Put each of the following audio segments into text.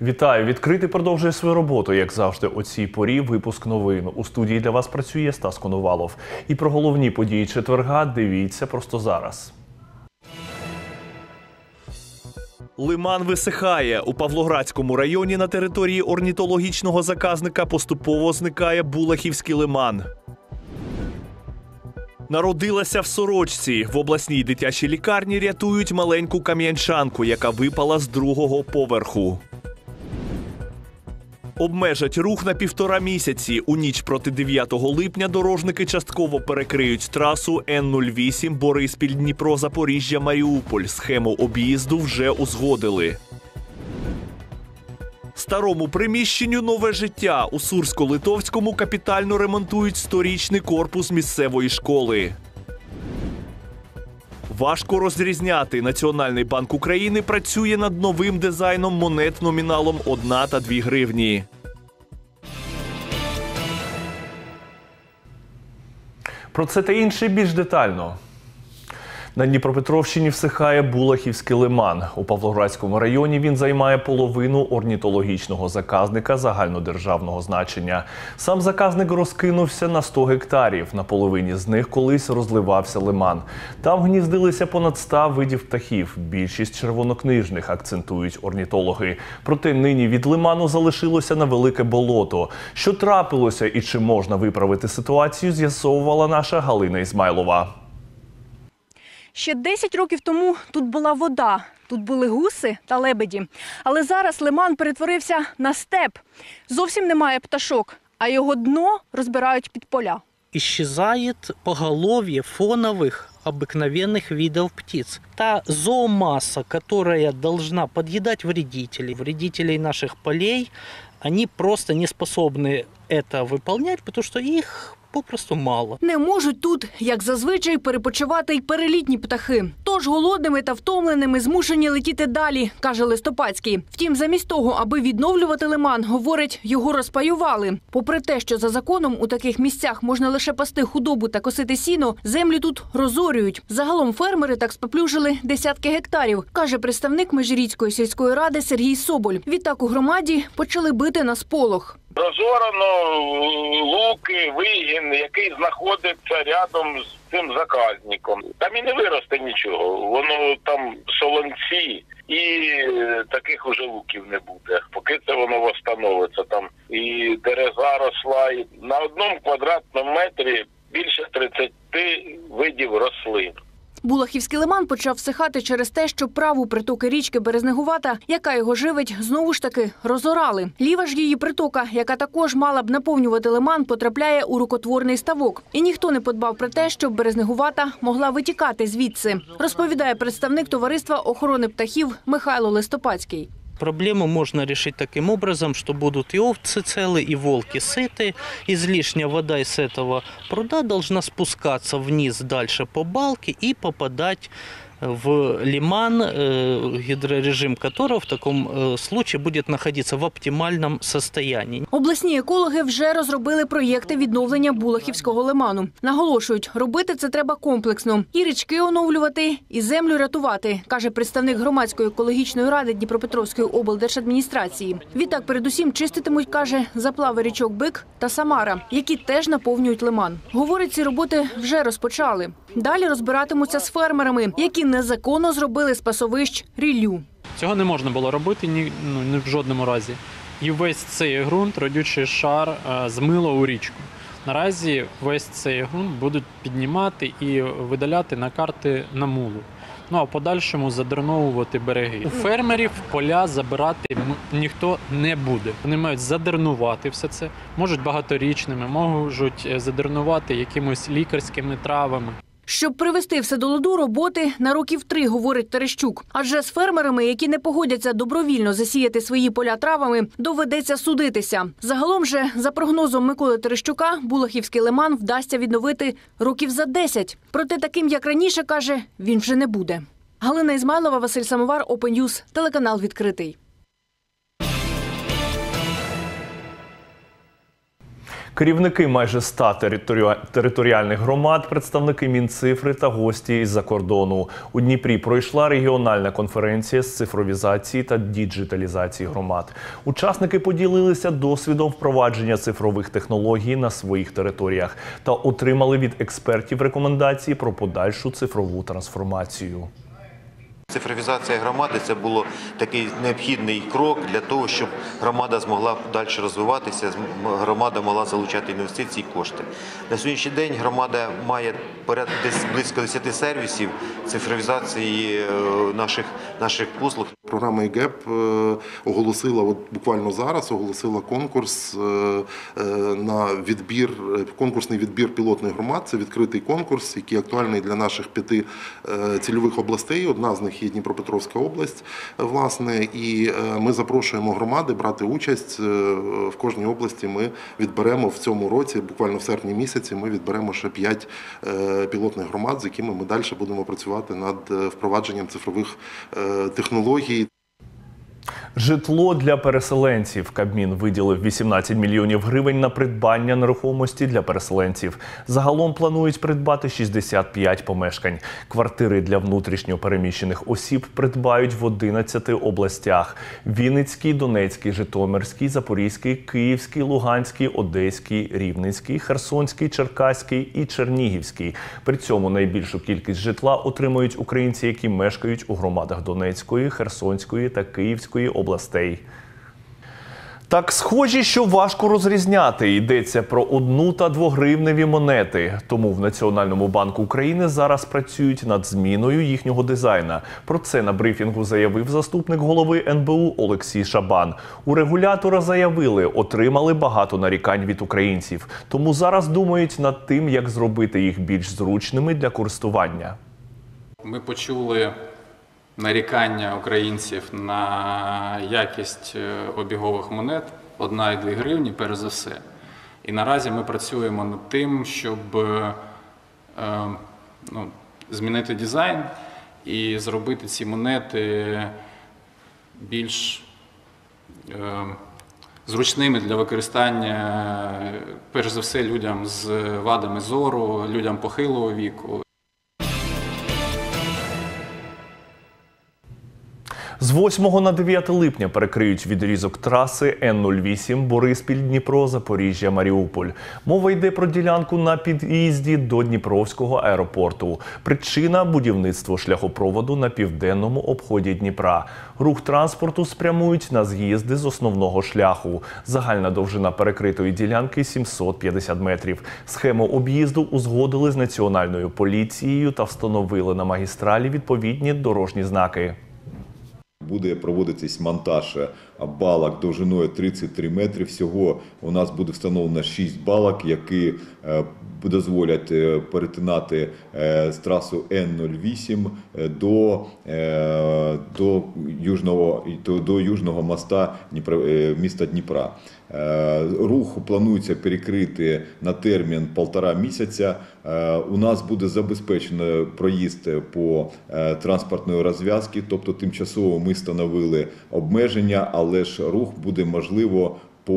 Вітаю! Відкритий продовжує свою роботу, як завжди, о цій порі випуск новин. У студії для вас працює Стас Коновалов. І про головні події четверга дивіться просто зараз. Лиман висихає. У Павлоградському районі на території орнітологічного заказника поступово зникає Булахівський лиман. Народилася в Сорочці. В обласній дитячій лікарні рятують маленьку кам'янчанку, яка випала з другого поверху. Обмежать рух на 1,5 місяці. У ніч проти 9 липня дорожники частково перекриють трасу Н-08 Бориспіль-Дніпро-Запоріжжя-Маріуполь. Схему об'їзду вже узгодили. Старому приміщенню нове життя. У Сурсько-Литовському капітально ремонтують 100-річний корпус місцевої школи. Важко розрізняти. Національний банк України працює над новим дизайном монет номіналом 1 та 2 гривні. Про це та інше більш детально. На Дніпропетровщині всихає Булахівський лиман. У Павлоградському районі він займає половину орнітологічного заказника загальнодержавного значення. Сам заказник розкинувся на 100 гектарів. На половині з них колись розливався лиман. Там гніздилися понад 100 видів птахів. Більшість червонокнижних, акцентують орнітологи. Проте нині від лиману залишилося невелике болото. Що трапилося і чи можна виправити ситуацію, з'ясовувала наша Галина Ізмайлова. Ще 10 років тому тут була вода, тут були гуси та лебеді. Але зараз лиман перетворився на степ. Зовсім немає пташок, а його дно розбирають під поля. Исчезает поголовье фоновых обыкновенных видов птиц. Та зоомасса, которая должна подъедать вредителей наших полей, они просто не способны это выполнять, потому что их попросту мало. Не можуть тут, як зазвичай, перепочивати й перелітні птахи. Тож голодними та втомленими змушені летіти далі, каже Листопадський. Втім, замість того, аби відновлювати лиман, говорить, його розпаювали. Попри те, що за законом у таких місцях можна лише пасти худобу та косити сіно, землі тут розорюють. Загалом фермери так споплюжили десятки гектарів, каже представник Межирічської сільської ради Сергій Соболь. Відтак у громаді почали бити на сполох. Розорано луки, вигін, який знаходиться рядом з цим заказником. Там і не виросте нічого, воно там солонці і таких уже луків не буде. Поки це воно встановиться там. І дереза росла, і на 1 квадратному метрі більше 30 видів рослин. Булахівський лиман почав всихати через те, що праву притоки річки Березнегувата, яка його живить, знову ж таки розорали. Ліва ж її притока, яка також мала б наповнювати лиман, потрапляє у рукотворний ставок. І ніхто не подбав про те, щоб Березнегувата могла витікати звідси, розповідає представник товариства охорони птахів Михайло Листопадський. Проблему можно решить таким образом, что будут и овцы целы, и волки сыты. Излишняя вода из этого пруда должна спускаться вниз дальше по балке и попадать в лиман, гидрорежим которого в таком случае будет находиться в оптимальном состоянии. Обласні екологи вже розробили проєкти відновлення Булахівського лиману. Наголошують, робити це треба комплексно. І річки оновлювати, і землю рятувати, каже представник громадської екологічної ради Дніпропетровської облдержадміністрації. Відтак передусім чиститимуть, каже, заплави річок Бик та Самара, які теж наповнюють лиман. Говорить, ці роботи вже розпочали. Далі розбиратимуться з фермерами, які незаконно зробили з пасовищ ріллю. Цього не можна було робити ні в жодному разі. І весь цей ґрунт, родючий шар, змило у річку. Наразі весь цей ґрунт будуть піднімати і видаляти на карти на мулу. Ну а в подальшому задерновувати береги. У фермерів поля забирати ніхто не буде. Вони мають задернувати все це, можуть багаторічними, можуть задернувати якимось лікарськими травами. Щоб привести все до ладу, роботи на років 3, говорить Терещук. Адже з фермерами, які не погодяться добровільно засіяти свої поля травами, доведеться судитися. Загалом же, за прогнозом Миколи Терещука, Булахівський лиман вдасться відновити років за 10. Проте таким, як раніше, каже, він вже не буде. Галина Ізмайлова, Василь Самовар, Open News, телеканал «Відкритий». Керівники майже 100 територіальних громад, представники Мінцифри та гості із-за кордону. У Дніпрі пройшла регіональна конференція з цифровізації та діджиталізації громад. Учасники поділилися досвідом впровадження цифрових технологій на своїх територіях та отримали від експертів рекомендації про подальшу цифрову трансформацію. Цифровізація громади – це був такий необхідний крок для того, щоб громада змогла далі розвиватися, громада могла залучати інвестиції і кошти. На сьогоднішній день громада має десь близько 10 сервісів цифровізації наших послуг. Програма ЕГЕП оголосила, буквально зараз, оголосила конкурс на конкурсний відбір пілотних громад. Це відкритий конкурс, який актуальний для наших 5 цільових областей. Одна з них є Дніпропетровська область, власне, і ми запрошуємо громади брати участь. В кожній області ми відберемо в цьому році, буквально в серпні місяці, ми відберемо ще 5 пілотних громад, з якими ми далі будемо працювати над впровадженням цифрових технологій. Житло для переселенців. Кабмін виділив 18 мільйонів гривень на придбання нерухомості для переселенців. Загалом планують придбати 65 помешкань. Квартири для внутрішньо переміщених осіб придбають в 11 областях – Вінницькій, Донецькій, Житомирській, Запорізькій, Київській, Луганській, Одеській, Рівненській, Херсонській, Черкаській і Чернігівській. При цьому найбільшу кількість житла отримують українці, які мешкають у громадах Донецької, Херсонської та Київської областей. Так схожі, що важко розрізняти. Йдеться про 1 та 2-гривневі монети. Тому в Національному банку України зараз працюють над зміною їхнього дизайна. Про це на брифінгу заявив заступник голови НБУ Олексій Шабан. У регулятора заявили, отримали багато нарікань від українців. Тому зараз думають над тим, як зробити їх більш зручними для користування. Ми почули нарікання українців на якість обігових монет 1 і 2 гривні, перш за все. І наразі ми працюємо над тим, щоб змінити дизайн і зробити ці монети більш зручними для використання, перш за все, людям з вадами зору, людям похилого віку. З 8 на 9 липня перекриють відрізок траси Н-08 Бориспіль-Дніпро, Запоріжжя-Маріуполь. Мова йде про ділянку на під'їзді до Дніпровського аеропорту. Причина – будівництво шляхопроводу на південному обході Дніпра. Рух транспорту спрямують на з'їзди з основного шляху. Загальна довжина перекритої ділянки – 750 метрів. Схему об'їзду узгодили з Національною поліцією та встановили на магістралі відповідні дорожні знаки. Буде проводитись монтаж балок довжиною 33 метри. Всього у нас буде встановлено 6 балок, які дозволять перетинати з трасу Н-08 до Южного моста міста Дніпра. Рух планується перекрити на термін 1,5 місяця. У нас буде забезпечено проїзд по транспортної розв'язки, тобто тимчасово ми встановили обмеження, але ж рух буде можливо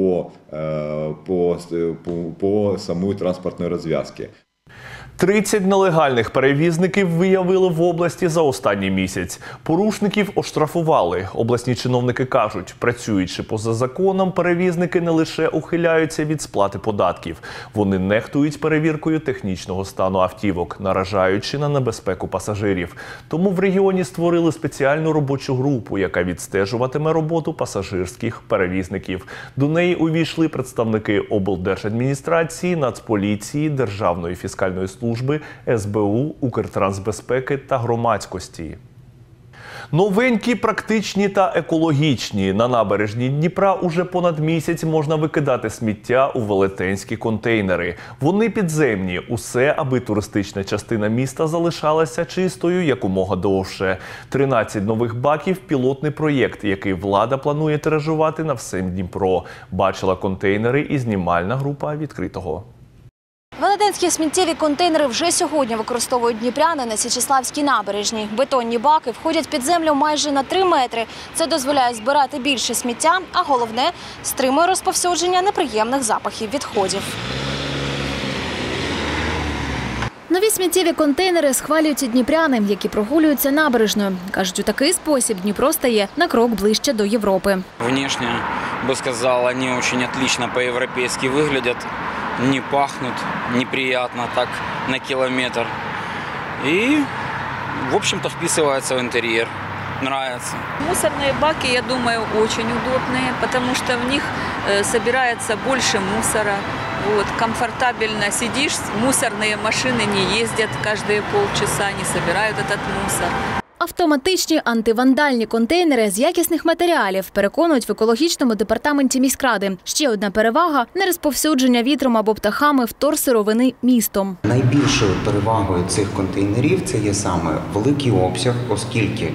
по самої транспортної розв'язки. 30 нелегальних перевізників виявили в області за останній місяць. Порушників оштрафували. Обласні чиновники кажуть, працюючи поза законом, перевізники не лише ухиляються від сплати податків. Вони нехтують перевіркою технічного стану автівок, наражаючи на небезпеку пасажирів. Тому в регіоні створили спеціальну робочу групу, яка відстежуватиме роботу пасажирських перевізників. До неї увійшли представники облдержадміністрації, Нацполіції, Державної фіскальної служби, СБУ, Укртрансбезпеки та громадськості. Новенькі, практичні та екологічні. На набережній Дніпра уже понад місяць можна викидати сміття у велетенські контейнери. Вони підземні. Усе, аби туристична частина міста залишалася чистою якомога довше. 13 нових баків – пілотний проєкт, який влада планує тиражувати на всем Дніпро. Бачила контейнери і знімальна група «Відкритого». Велетенські сміттєві контейнери вже сьогодні використовують дніпряни на Січеславській набережній. Бетонні баки входять під землю майже на 3 метри. Це дозволяє збирати більше сміття, а головне – стримує розповсюдження неприємних запахів відходів. Нові сміттєві контейнери схвалюють і дніпряни, які прогулюються набережною. Кажуть, у такий спосіб Дніпро стає на крок ближче до Європи. Внешне, бы сказал, они очень отлично по-европейски выглядят, не пахнут, неприятно так на километр. И, в общем-то, вписывается в интерьер. Нравится. Мусорные баки, я думаю, очень удобные, потому что в них собирается больше мусора. Вот, комфортабельно сидишь, мусорные машины не ездят каждые полчаса, не собирают этот мусор. Автоматичні антивандальні контейнери з якісних матеріалів, переконують в екологічному департаменті міськради. Ще одна перевага – нерозповсюдження вітром або птахами вторсировини містом. Найбільшою перевагою цих контейнерів це є саме великий обсяг, оскільки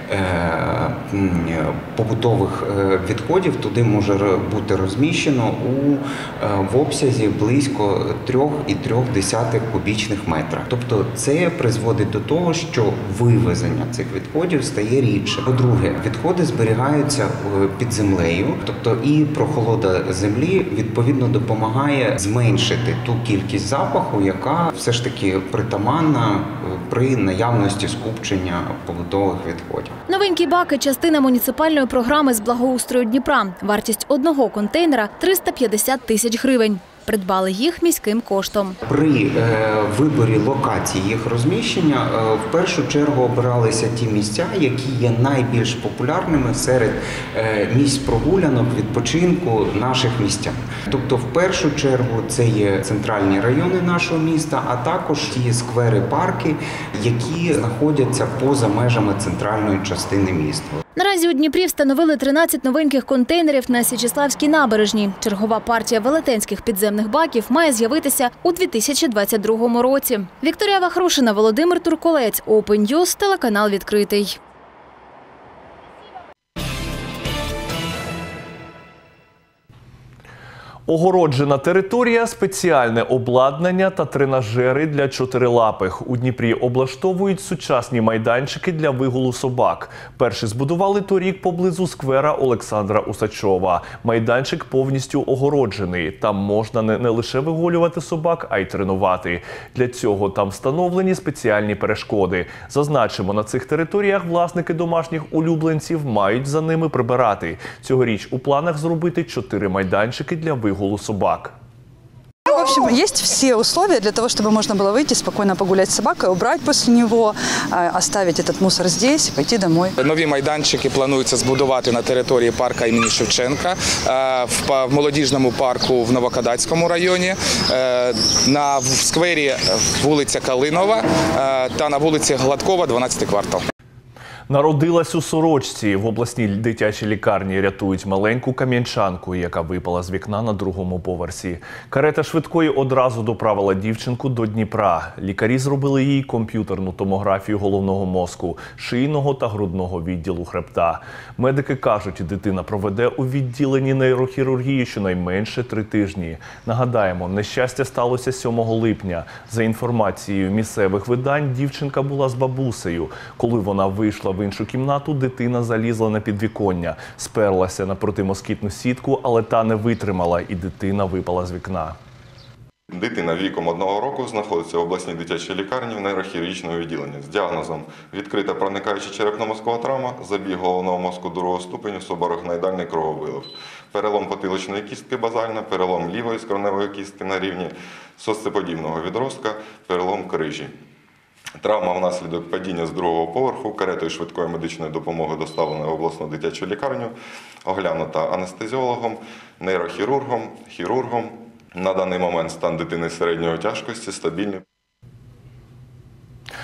побутових відходів туди може бути розміщено в обсязі близько 3,3 кубічних метра. Тобто це призводить до того, що вивезення цих відходів стає рідше. По-друге, відходи зберігаються під землею, тобто і прохолода землі відповідно допомагає зменшити ту кількість запаху, яка все ж таки притаманна при наявності скупчення побутових відходів. Новенькі баки – частина муніципальної програми з благоустрою Дніпра. Вартість одного контейнера – 350 тисяч гривень. Придбали їх міським коштом. При виборі локації їх розміщення в першу чергу обиралися ті місця, які є найбільш популярними серед місць прогулянок, відпочинку наших містян. Тобто в першу чергу це є центральні райони нашого міста, а також ті сквери, парки, які знаходяться поза межами центральної частини міста. Наразі у Дніпрі встановили 13 новеньких контейнерів на Січеславській набережній. Чергова партія велетенських підземних баків має з'явитися у 2022 році. Вікторія Вахрушина, Володимир Турколець, Open News, телеканал «Відкритий». Огороджена територія, спеціальне обладнання та тренажери для чотирилапих. У Дніпрі облаштовують сучасні майданчики для вигулу собак. Перші збудували торік поблизу сквера Олександра Усачова. Майданчик повністю огороджений. Там можна не лише вигулювати собак, а й тренувати. Для цього там встановлені спеціальні перешкоди. Зазначимо, на цих територіях власники домашніх улюбленців мають за ними прибирати. Цьогоріч у планах зробити 4 майданчики для вигулу собак. В общем, есть все условия для того, чтобы можно было выйти, спокойно погулять с собакой, убрать после него, оставить этот мусор здесь и пойти домой. Нові майданчики планується збудувати на території парку імені Шевченка, в молодіжному парку в Новокадацькому районі, в сквері вулиця Калинова та на вулиці Гладкова, 12 квартал. Народилась у Сорочці. В обласній дитячій лікарні рятують маленьку кам'янчанку, яка випала з вікна на 2-му поверсі. Карета швидкої одразу доправила дівчинку до Дніпра. Лікарі зробили їй комп'ютерну томографію головного мозку, шийного та грудного відділу хребта. Медики кажуть, дитина проведе у відділенні нейрохірургії щонайменше 3 тижні. Нагадаємо, нещастя сталося 7 липня. За інформацією місцевих видань, дівчинка була з бабусею. Коли вона вийшла в іншу кімнату, дитина залізла на підвіконня, сперлася на протимоскітну сітку, але та не витримала і дитина випала з вікна. Дитина віком 1 року знаходиться в обласній дитячій лікарні в нейрохірургічному відділенні з діагнозом відкрита проникаюча черепно-мозкова травма, забіг головного мозку 2-го ступеню, субарахноїдальний крововилив, перелом потиличної кістки базальна, перелом лівої скроневої кістки на рівні сосцеподібного відростка, перелом крижі. Травма внаслідок падіння з 2-го поверху, каретою швидкої медичної допомоги доставлена в обласну дитячу лікарню, оглянута анестезіологом, нейрохірургом, хірургом. На даний момент стан дитини середньої тяжкості стабільний.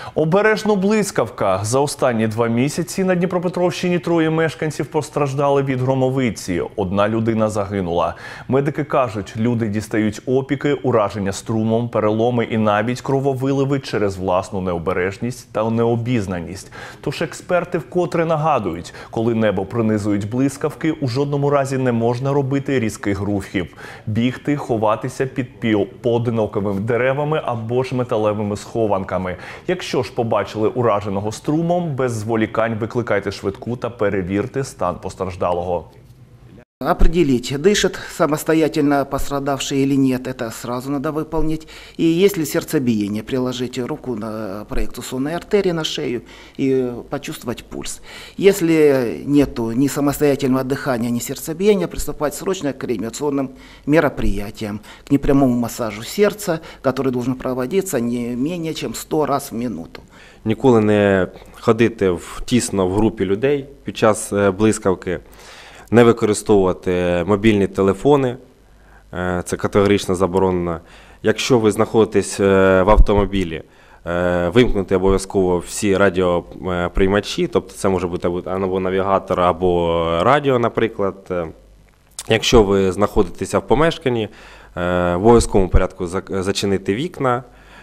Обережно блискавка. За останні 2 місяці на Дніпропетровщині 3 мешканців постраждали від громовиці. 1 людина загинула. Медики кажуть, люди дістають опіки, ураження струмом, переломи і навіть крововиливи через власну необережність та необізнаність. Тож експерти вкотре нагадують, коли небо пронизують блискавки, у жодному разі не можна робити різких рухів. Бігти, ховатися під поодиноковими деревами або ж металевими схованками. Якщо ж побачили ураженого струмом, без зволікань викликайте швидку та перевірте стан постраждалого. Определить, дышит самостоятельно пострадавший или нет, это сразу надо выполнить. И если сердцебиение, приложить руку на проекцию сонной артерии на шею и почувствовать пульс. Если нету ни самостоятельного дыхания, ни сердцебиения, приступать срочно к реанимационным мероприятиям, к непрямому массажу сердца, который должен проводиться не менее чем 100 раз в минуту. Ніколи не ходити тісно в групі людей під час блискавки. Не використовувати мобільні телефони, це категорично заборонено. Якщо ви знаходитесь в автомобілі, вимкнути обов'язково всі радіоприймачі, тобто це може бути або навігатор, або радіо, наприклад. Якщо ви знаходитеся в помешканні, в обов'язковому порядку зачинити вікна,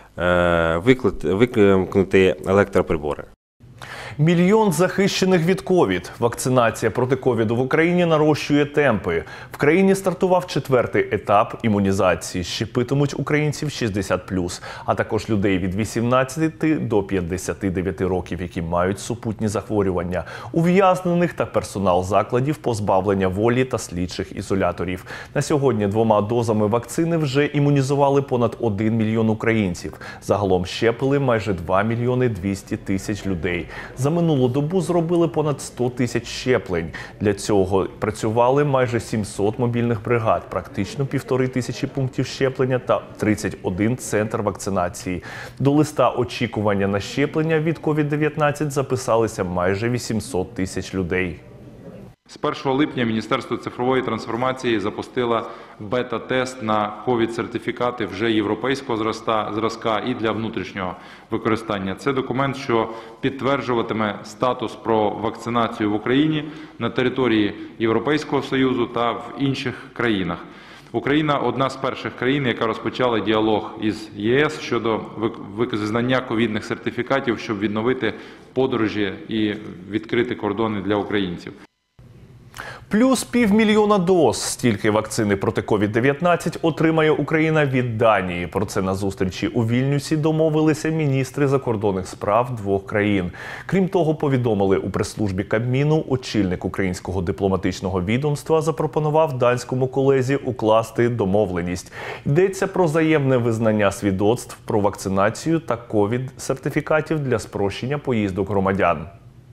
вимкнути електроприбори. 1 мільйон захищених від ковід. Вакцинація проти ковіду в Україні нарощує темпи. В країні стартував 4-й етап імунізації. Щепитимуть українців 60+, а також людей від 18 до 59 років, які мають супутні захворювання, ув'язнених та персонал закладів позбавлення волі та слідчих ізоляторів. На сьогодні 2 дозами вакцини вже імунізували понад 1 мільйон українців. Загалом щепили майже 2 мільйони 200 тисяч людей. За минулу добу зробили понад 100 тисяч щеплень. Для цього працювали майже 700 мобільних бригад, практично 1500 пунктів щеплення та 31 центр вакцинації. До листа очікування на щеплення від COVID-19 записалися майже 800 тисяч людей. З 1 липня Міністерство цифрової трансформації запустило бета-тест на ковід-сертифікати вже європейського зразка і для внутрішнього використання. Це документ, що підтверджуватиме статус про вакцинацію в Україні на території Європейського Союзу та в інших країнах. Україна – одна з перших країн, яка розпочала діалог із ЄС щодо визнання ковідних сертифікатів, щоб відновити подорожі і відкрити кордони для українців. Плюс 500 000 доз. Стільки вакцини проти COVID-19 отримає Україна від Данії. Про це на зустрічі у Вільнюсі домовилися міністри закордонних справ 2 країн. Крім того, повідомили у прес-службі Кабміну, очільник українського дипломатичного відомства запропонував данському колезі укласти домовленість. Йдеться про взаємне визнання свідоцтв про вакцинацію та ковід-сертифікатів для спрощення поїздок громадян.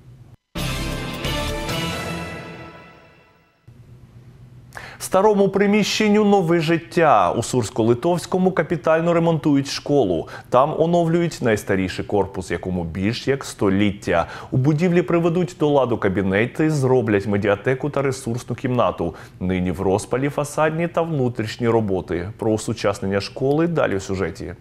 Старому приміщенню нове життя. У Сурсько-Литовському капітально ремонтують школу. Там оновлюють найстаріший корпус, якому більш як століття. У будівлі приведуть до ладу кабінети, зроблять медіатеку та ресурсну кімнату. Нині в розпалі фасадні та внутрішні роботи. Про осучаснення школи далі у сюжеті.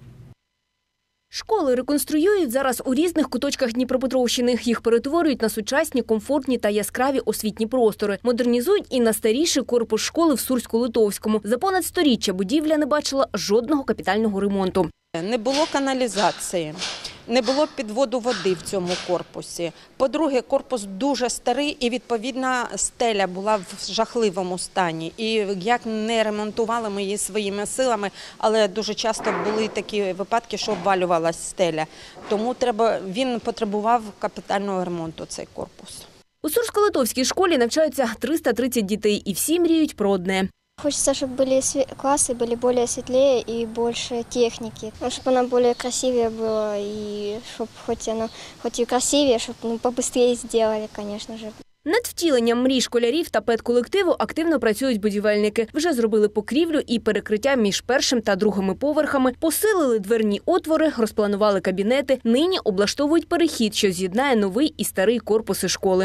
Школи реконструюють зараз у різних куточках Дніпропетровщини. Їх перетворюють на сучасні, комфортні та яскраві освітні простори. Модернізують і найстаріший корпус школи в Сурську-Литовському. За понад сторіччя будівля не бачила жодного капітального ремонту. Не було каналізації, не було підводу води в цьому корпусі. По-друге, корпус дуже старий і, відповідно, стеля була в жахливому стані. І як не ремонтували ми її своїми силами, але дуже часто були такі випадки, що обвалювалася стеля. Тому він потребував капітального ремонту, цей корпус. У Сурсько-Литовській школі навчаються 330 дітей і всі мріють про одне. Хочется, чтобы классы были более светлее и больше техники. Чтобы она более красивее была, и чтобы хоть и красивее, чтобы побыстрее сделали, конечно же. Над втіленням мрій школярів та педколективу активно працюють будівельники. Вже зробили покрівлю і перекриття між 1-м та 2-ми поверхами, посилили дверні отвори, розпланували кабінети. Нині облаштовують перехід, що з'єднає новий і старий корпуси школи.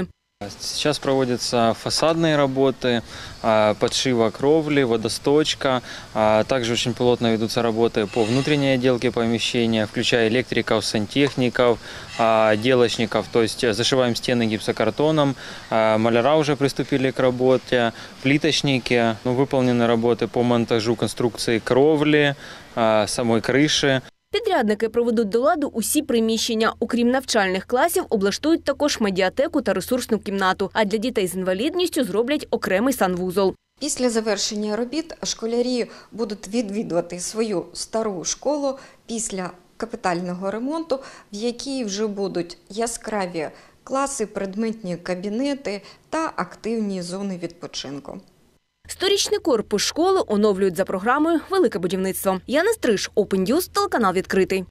Сейчас проводятся фасадные работы, подшива кровли, водосточка. Также очень плотно ведутся работы по внутренней отделке помещения, включая электриков, сантехников, отделочников. То есть зашиваем стены гипсокартоном. Маляра уже приступили к работе, плиточники. Выполнены работы по монтажу конструкции кровли, самой крыши. Підрядники проведуть до ладу усі приміщення. Окрім навчальних класів, облаштують також медіатеку та ресурсну кімнату. А для дітей з інвалідністю зроблять окремий санвузол. Після завершення робіт школярі будуть відвідувати свою стару школу після капітального ремонту, в якій вже будуть яскраві класи, предметні кабінети та активні зони відпочинку. Сторічний корпус школи оновлюють за програмою «Велике будівництво». Яна Стриж, Open News, телеканал «Відкритий».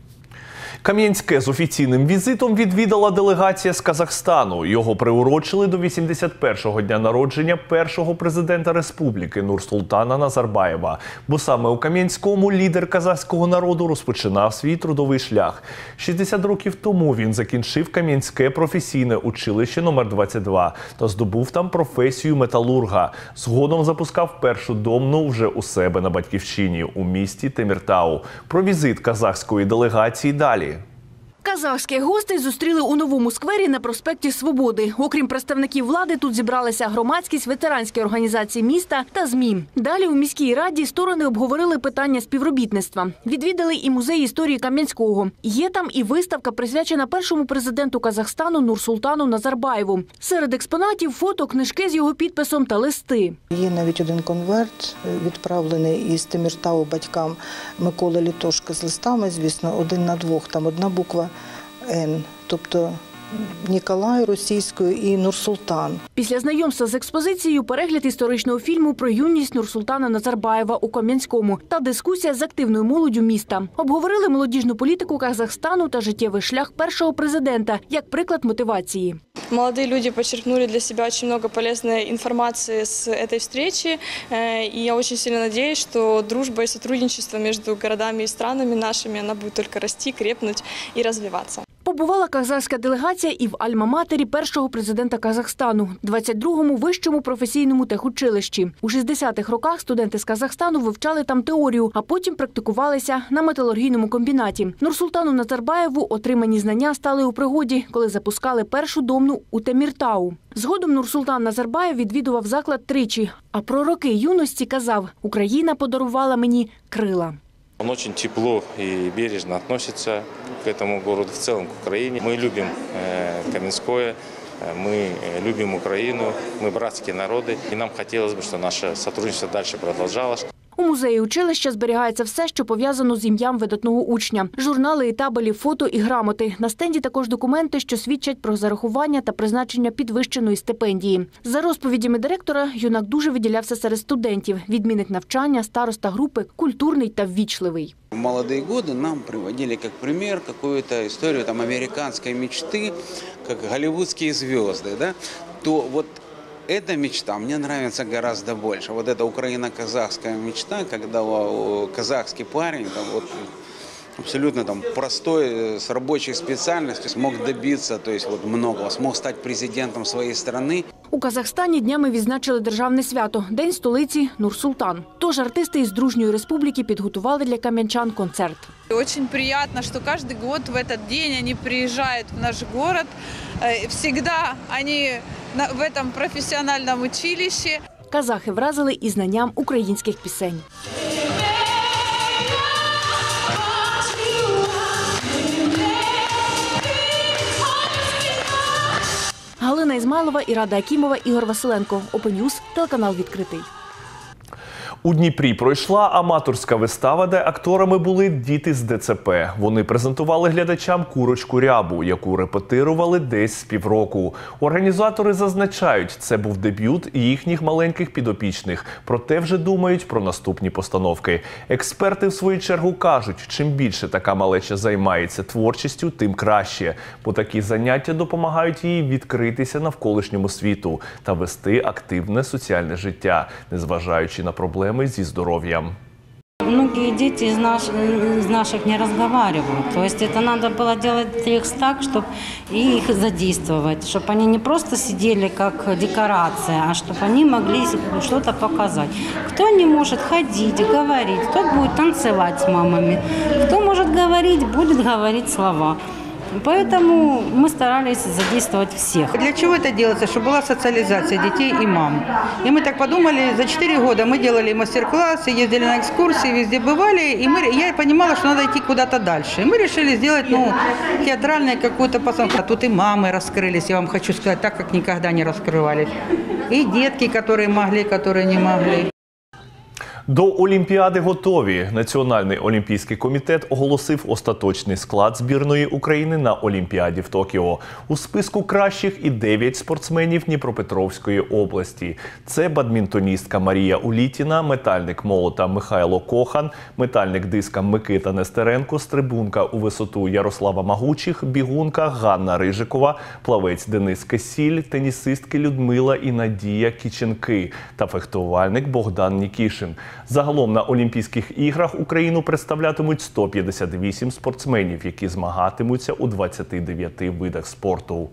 Кам'янське з офіційним візитом відвідала делегація з Казахстану. Його приурочили до 81-го дня народження першого президента республіки Нурсултана Назарбаєва. Бо саме у Кам'янському лідер казахського народу розпочинав свій трудовий шлях. 60 років тому він закінчив Кам'янське професійне училище номер 22 та здобув там професію металурга. Згодом запускав першу домну вже у себе на батьківщині у місті Теміртау. Про візит казахської делегації далі. Казахських гостей зустріли у Новому сквері на проспекті Свободи. Окрім представників влади, тут зібралися громадськість, ветеранські організації міста та ЗМІ. Далі у міській раді сторони обговорили питання співробітництва. Відвідали і музей історії Кам'янського. Є там і виставка, присвячена першому президенту Казахстану Нурсултану Назарбаєву. Серед експонатів – фото, книжки з його підписом та листи. Є навіть один конверт, відправлений із Теміртау батькам Миколи Літошка з листами, звісно, 1 на 2, там одна буква Н, тобто Ніколай російською і Нурсултан. Після знайомства з експозицією перегляд історичного фільму про юність Нурсултана Назарбаєва у Кам'янському та дискусія з активною молоддю міста. Обговорили молодіжну політику Казахстану та життєвий шлях першого президента як приклад мотивації. Молодые люди подчеркнули для себя очень много полезной информации с этой встречи. И я очень сильно надеюсь, что дружба и сотрудничество между городами и странами нашими, она будет только расти, крепнуть и развиваться. Побувала казахська делегація і в альма-матері першого президента Казахстану – 22-му вищому професійному техучилищі. У 60-х роках студенти з Казахстану вивчали там теорію, а потім практикувалися на металургійному комбінаті. Нурсултану Назарбаєву отримані знання стали у пригоді, коли запускали першу домну у Теміртау. Згодом Нурсултан Назарбаєв відвідував заклад тричі, а про роки юності казав: «Україна подарувала мені крила». Он очень тепло и бережно относится к этому городу, в целом к Украине. Мы любим Каменское, мы любим Украину, мы братские народы. И нам хотелось бы, чтобы наше сотрудничество дальше продолжалось. У музеї училища зберігається все, що пов'язано з ім'ям видатного учня. Журнали і табелі, фото і грамоти. На стенді також документи, що свідчать про зарахування та призначення підвищеної стипендії. За розповідями директора, юнак дуже виділявся серед студентів. Відмінник навчання, староста групи, культурний та ввічливий. В молодые годы нам приводили как пример какую-то историю американской мечты, как голливудские звезды, да? То вот эта мечта мне нравится гораздо больше. Вот эта украино-казахская мечта, когда казахский парень, вот, абсолютно простой, с рабочей специальностью, смог добиться, то есть вот многого, смог стать президентом своей страны. У Казахстані днями відзначили державне свято – День столиці Нур-Султан. Тож артисти із Дружньої Республіки підготували для кам'янчан концерт. Очень приятно, что каждый год в этот день они приезжают в наш город. Всегда они в этом профессиональном училище. Казахи вразили і знанням українських пісень. Галина Ізмайлова, Ірада Акімова, Ігор Василенко. Open News, телеканал «Відкритий». У Дніпрі пройшла аматорська вистава, де акторами були діти з ДЦП. Вони презентували глядачам «Курочку Рябу», яку репетирували десь з півроку. Організатори зазначають, це був дебют їхніх маленьких підопічних, проте вже думають про наступні постановки. Експерти, в свою чергу, кажуть, чим більше така малеча займається творчістю, тим краще, бо такі заняття допомагають їй відкритися навколишньому світу та вести активне соціальне життя, незважаючи на проблеми зі здоров'ям. Многие дети из наших не разговаривают. То есть это надо было делать текст так, чтобы их задействовать, чтобы они не просто сидели как декорация, а чтобы они могли что-то показать. Кто не может ходить, говорить, кто будет танцевать с мамами, кто может говорить, будет говорить слова. Поэтому мы старались задействовать всех. Для чего это делается? Чтобы была социализация детей и мам. И мы так подумали, за 4 года мы делали мастер-классы, ездили на экскурсии, везде бывали. И я понимала, что надо идти куда-то дальше. И мы решили сделать театральную какую-то постановку. А тут и мамы раскрылись, я вам хочу сказать, так, как никогда не раскрывались. И детки, которые могли, которые не могли. До Олімпіади готові. Національний олімпійський комітет оголосив остаточний склад збірної України на Олімпіаді в Токіо. У списку кращих і 9 спортсменів Дніпропетровської області. Це бадмінтоністка Марія Улітіна, метальник молота Михайло Кохан, метальник диска Микита Нестеренко, стрибунка у висоту Ярослава Магучих, бігунка Ганна Рижикова, плавець Денис Кисіль, тенісистки Людмила і Надія Кіченки та фехтувальник Богдан Нікішин. Загалом на Олімпійських іграх Україну представлятимуть 158 спортсменів, які змагатимуться у 29 видах спорту.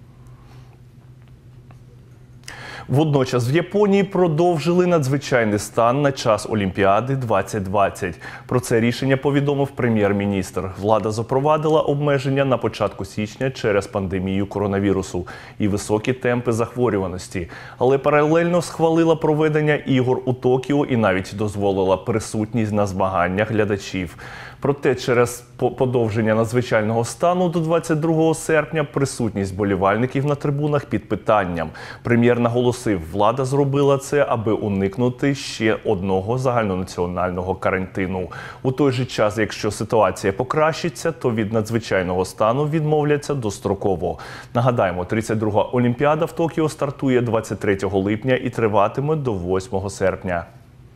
Водночас в Японії продовжили надзвичайний стан на час Олімпіади 2020. Про це рішення повідомив прем'єр-міністр. Влада запровадила обмеження на початку січня через пандемію коронавірусу і високі темпи захворюваності. Але паралельно схвалила проведення ігор у Токіо і навіть дозволила присутність на змаганнях глядачів. Проте через подовження надзвичайного стану до 22 серпня присутність болівальників на трибунах під питанням. Прем'єр наголосив, влада зробила це, аби уникнути ще одного загальнонаціонального карантину. У той же час, якщо ситуація покращиться, то від надзвичайного стану відмовляться достроково. Нагадаємо, 32-га Олімпіада в Токіо стартує 23 липня і триватиме до 8 серпня.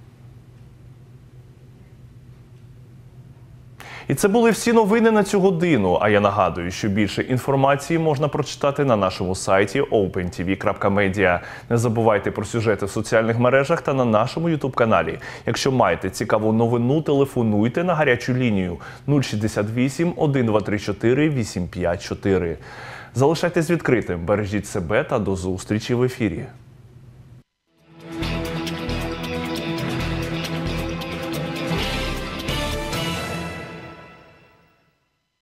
І це були всі новини на цю годину. А я нагадую, що більше інформації можна прочитати на нашому сайті opentv.media. Не забувайте про сюжети в соціальних мережах та на нашому YouTube-каналі. Якщо маєте цікаву новину, телефонуйте на гарячу лінію 068 1234 854. Залишайтесь відкритим, бережіть себе та до зустрічі в ефірі.